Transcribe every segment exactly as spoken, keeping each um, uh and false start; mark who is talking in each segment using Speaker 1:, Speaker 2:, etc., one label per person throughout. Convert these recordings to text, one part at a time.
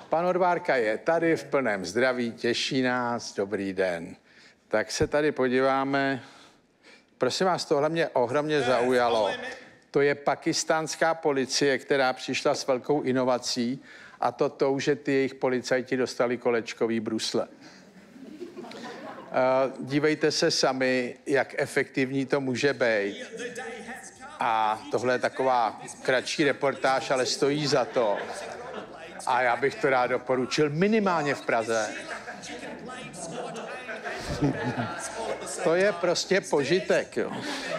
Speaker 1: Pan Odvárka je tady v plném zdraví, těší nás, dobrý den. Tak se tady podíváme. Prosím vás, tohle mě ohromně zaujalo. To je pakistánská policie, která přišla s velkou inovací, a to tou, že ty jejich policajti dostali kolečkový brusle. Uh, dívejte se sami, jak efektivní to může být. A tohle je taková kratší reportáž, ale stojí za to. A já bych to rád doporučil minimálně v Praze. To je prostě požitek, jo.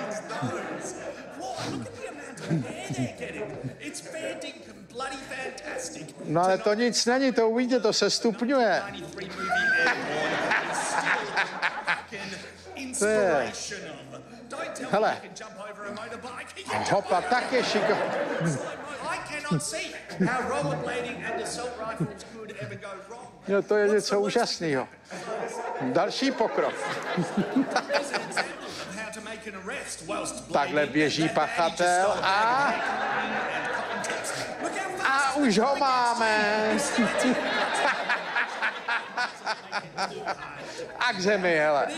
Speaker 1: No ale to nic není, to uvidíte, to se stupňuje. To je... Hele. Hopa, tak je šiko. No to je něco úžasného. Další pokrok. Takhle běží pachatel a... A už ho máme. A k zemi, hele.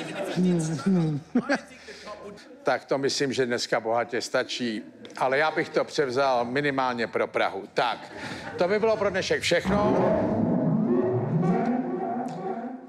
Speaker 1: Tak to myslím, že dneska bohatě stačí. Ale já bych to převzal minimálně pro Prahu. Tak, to by bylo pro dnešek všechno.